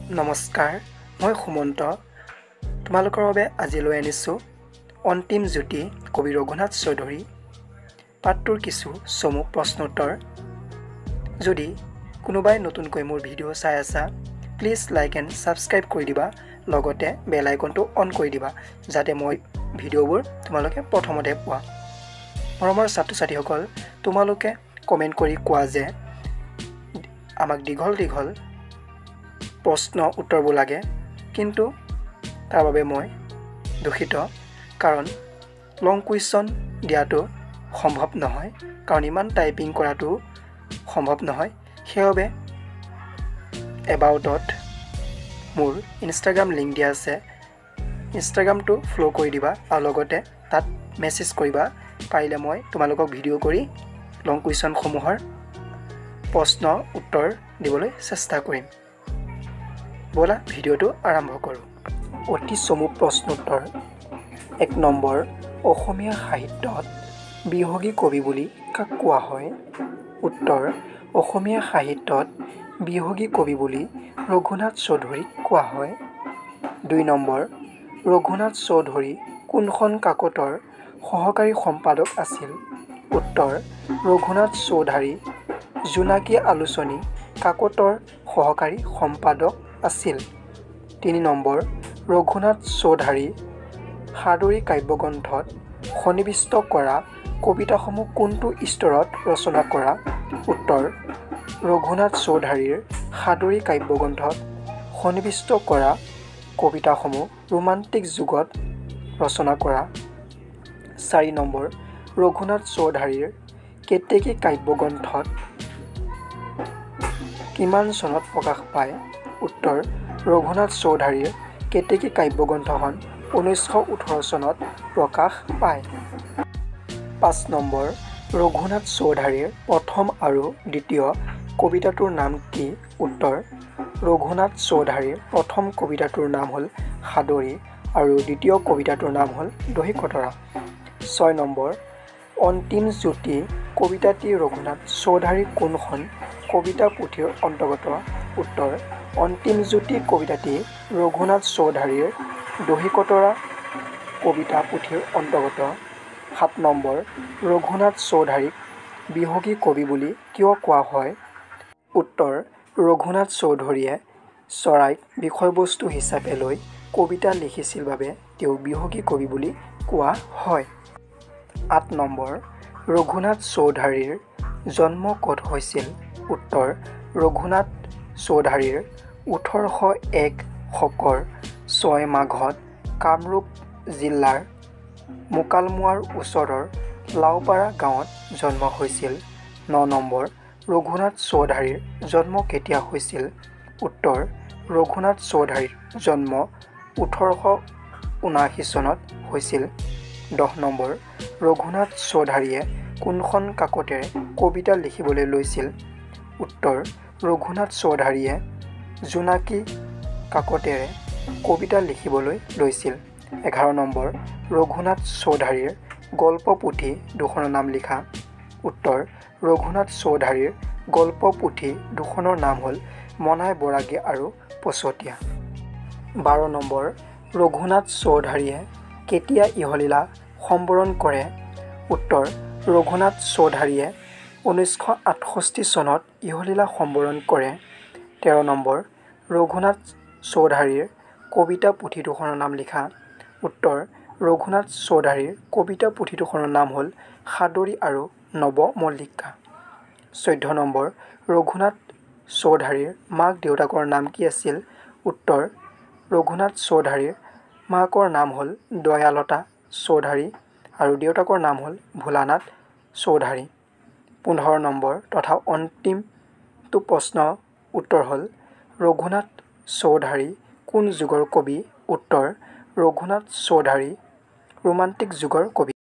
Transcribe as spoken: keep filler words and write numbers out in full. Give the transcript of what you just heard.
নমস্কাৰ, মই সুমন্ত। তোমালোকৰ বাবে আজি লৈ আনিছোঁ অন্তিম জ্যোতি কবি ৰঘুনাথ চৌধুৰী পাঠটোৰ কিছু চমু প্ৰশ্নোত্তৰ। যদি কোনোবাই নতুনকৈ মোৰ ভিডিঅ' চাই আছা, প্লিজ লাইক এণ্ড ছাবস্ক্ৰাইব কৰি দিবা, লগতে বেল আইকনটো অন কৰি দিবা, যাতে মই ভিডিঅ'বোৰ তোমালোকে প্ৰথমতে পোৱা। মৰমৰ ছাত্ৰ ছাত্ৰীসকল, তোমালোকে কমেণ্ট কৰি কোৱা যে আমাক দীঘল দীঘল প্ৰশ্ন উত্তৰবোৰ লাগে, কিন্তু তাৰ বাবে মই দুখিত, কাৰণ লং কুৱেশ্যন দিয়াটো সম্ভৱ নহয়, কাৰণ ইমান টাইপিং কৰাটো সম্ভৱ নহয়। সেইবাবে এবাউটত মোৰ ইনষ্টাগ্ৰাম লিংক দিয়া আছে, ইনষ্টাগ্ৰামটো ফ'ল' কৰি দিবা আৰু লগতে তাত মেছেজ কৰিবা। পাৰিলে মই তোমালোকক ভিডিঅ' কৰি লং কুৱেশ্যনসমূহৰ প্ৰশ্ন উত্তৰ দিবলৈ চেষ্টা কৰিম। ব'লা ভিডিঅ'টো আৰম্ভ কৰোঁ। অতি চমু প্ৰশ্নোত্তৰ। এক নম্বৰ, অসমীয়া সাহিত্যত বিহগী কবি বুলি কাক কোৱা হয়? উত্তৰ: অসমীয়া সাহিত্যত বিহগী কবি বুলি ৰঘুনাথ চৌধুৰীক কোৱা হয়। দুই নম্বৰ, ৰঘুনাথ চৌধুৰী কোনখন কাকতৰ সহকাৰী সম্পাদক আছিল? উত্তৰ: ৰঘুনাথ চৌধুৰী জোনাকী আলোচনী কাকতৰ সহকাৰী সম্পাদক আছিল। তিনি নম্বৰ, ৰঘুনাথ চৌধুৰী সাদৰী কাব্যগ্ৰন্থত সন্নিৱিষ্ট কৰা কবিতাসমূহ কোনটো স্তৰত ৰচনা কৰা? উত্তৰ: ৰঘুনাথ চৌধুৰীৰ সাদৰী কাব্যগ্ৰন্থত সন্নিৱিষ্ট কৰা কবিতাসমূহ ৰোমান্টিক যুগত ৰচনা কৰা। চাৰি নম্বৰ, ৰঘুনাথ চৌধুৰীৰ কেতেকী কাব্যগ্ৰন্থত কিমান চনত প্ৰকাশ পায়? উত্তৰ: ৰঘুনাথ চৌধুৰীৰ কেতেকী কাব্যগ্ৰন্থখন ঊনৈছশ ওঠৰ চনত প্ৰকাশ পায়। পাঁচ নম্বৰ, ৰঘুনাথ চৌধুৰীৰ প্ৰথম আৰু দ্বিতীয় কবিতাটোৰ নাম কি? উত্তৰ: ৰঘুনাথ চৌধুৰীৰ প্ৰথম কবিতাটোৰ নাম হ'ল সাদৰী আৰু দ্বিতীয় কবিতাটোৰ নাম হ'ল দহিকতৰা। ছয় নম্বৰ, অন্তিম জ্যোতি কবিতাটি ৰঘুনাথ চৌধুৰীৰ কোনখন কবিতা পুথিৰ অন্তৰ্গত? উত্তৰ: অন্তিম জ্যোতি কবিতাটি ৰঘুনাথ চৌধুৰীৰ দহিকতৰা কবিতা পুথিৰ অন্তৰ্গত। সাত নম্বৰ, ৰঘুনাথ চৌধুৰীক বিহগী কবি বুলি কিয় কোৱা হয়? উত্তৰ: ৰঘুনাথ চৌধুৰীয়ে চৰাইক বিষয়বস্তু হিচাপে লৈ কবিতা লিখিছিল বাবে তেওঁক বিহগী কবি বুলি কোৱা হয়। আঠ নম্বৰ, ৰঘুনাথ চৌধুৰীৰ জন্ম ক'ত হৈছিল? উত্তৰ: ৰঘুনাথ চৌধুৰীৰ ওঠৰশ এক শকৰ ছয় মাঘত কামৰূপ জিলাৰ মোকালমোৱাৰ ওচৰৰ লাওপাৰা গাঁৱত জন্ম হৈছিল। ন নম্বৰ, ৰঘুনাথ চৌধুৰীৰ জন্ম কেতিয়া হৈছিল? উত্তৰ: ৰঘুনাথ চৌধুৰীৰ জন্ম ওঠৰশ ঊনাশী চনত হৈছিল। দহ নম্বৰ, ৰঘুনাথ চৌধুৰীয়ে কোনখন কাকতেৰে কবিতা লিখিবলৈ লৈছিল? উত্তৰ: ৰঘুনাথ চৌধুৰীয়ে জোনাকী কাকতেৰে কবিতা লিখিবলৈ লৈছিল। এঘাৰ নম্বৰ, ৰঘুনাথ চৌধুৰীৰ গল্প পুথি দুখনৰ নাম লিখা। উত্তৰ: ৰঘুনাথ চৌধুৰীৰ গল্প পুথি দুখনৰ নাম হ'ল মনাই বৰাগী আৰু পচতীয়া। বাৰ নম্বৰ, ৰঘুনাথ চৌধুৰীয়ে কেতিয়া ইহলীলা সম্বৰণ কৰে? উত্তৰ: ৰঘুনাথ চৌধুৰীয়ে ঊনৈছশ আঠষষ্ঠি চনত ইহলীলা সম্বৰণ কৰে। তেৰ নম্বৰ, ৰঘুনাথ চৌধুৰীৰ কবিতা পুথি দুখনৰ নাম লিখা। উত্তৰ: ৰঘুনাথ চৌধুৰীৰ কবিতা পুথি দুখনৰ নাম হ'ল সাদৰী আৰু নৱমল্লিকা। চৈধ্য নম্বৰ, ৰঘুনাথ চৌধুৰীৰ মাক দেউতাকৰ নাম কি আছিল? উত্তৰ: ৰঘুনাথ চৌধুৰীৰ মাকৰ নাম হ'ল দয়ালতা চৌধুৰী আৰু দেউতাকৰ নাম হ'ল ভোলানাথ চৌধুৰী। পোন্ধৰ নম্বৰ তথা অন্তিমটো প্ৰশ্ন উত্তৰ হ'ল ৰঘুনাথ চৌধুৰী কোন যুগৰ কবি? উত্তৰ: ৰঘুনাথ চৌধুৰী ৰোমান্টিক যুগৰ কবি।